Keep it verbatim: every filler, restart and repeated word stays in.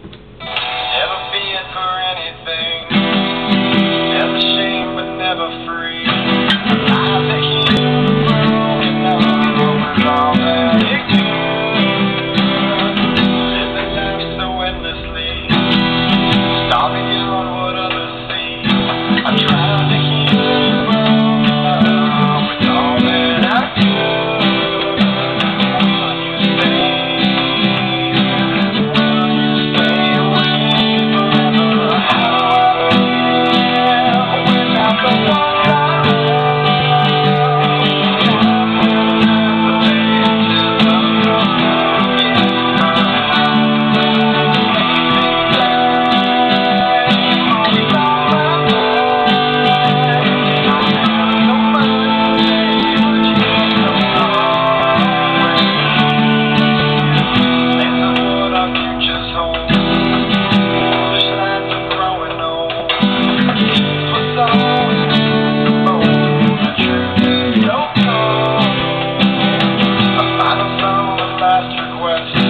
Never feared for anything, never shamed but never free. Alive to heal the broken love was all that it could. Living life so endlessly, starving beyond what others see. I tried to heal the broken love with all that I could. Will you stay? Will you stay away forever? How do I live without the ones I last request.